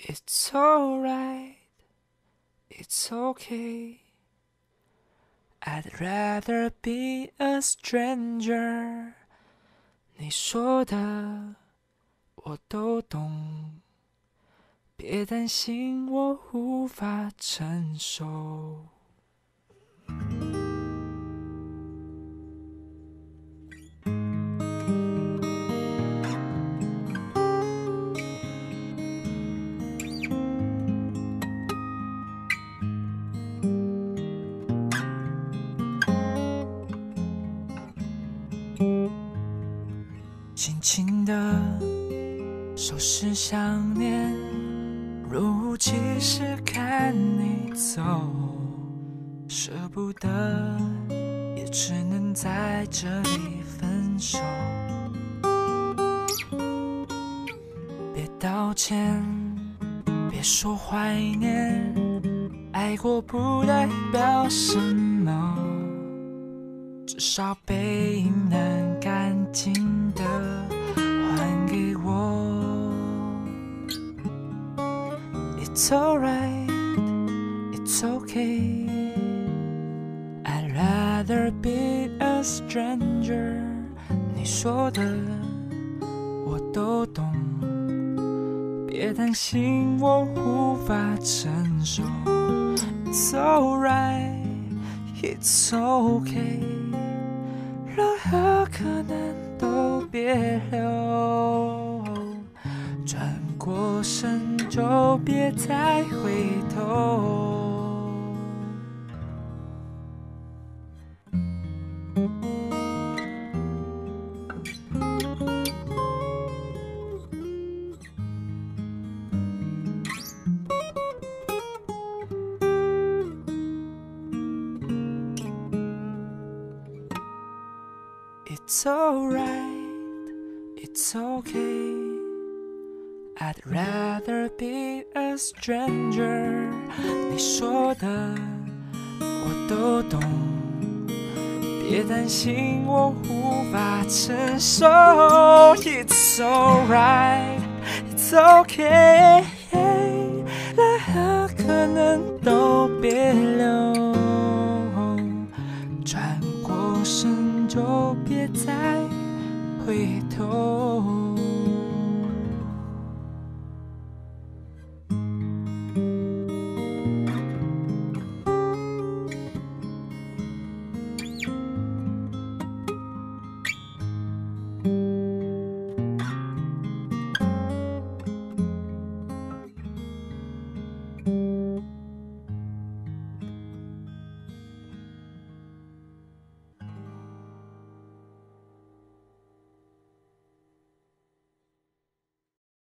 It's alright, it's okay. I'd rather be a stranger. 你说的我都懂，别担心我无法承受。轻轻地收拾想念，若无其事看你走，舍不得也只能在这里分手。别道歉，别说怀念，爱过不代表什么，至少背影能干净的还给我。It's alright, it's okay. I'd rather be a stranger. 你说的我都懂，别担心我无法承受。It's alright, it's okay. 任何可能都别留，转过身就别再回头。It's alright, it's okay. I'd rather be a stranger. 你说的我都懂，别担心我无法承受。It's alright, it's okay. 任何可能都别留，转过身就别再回头。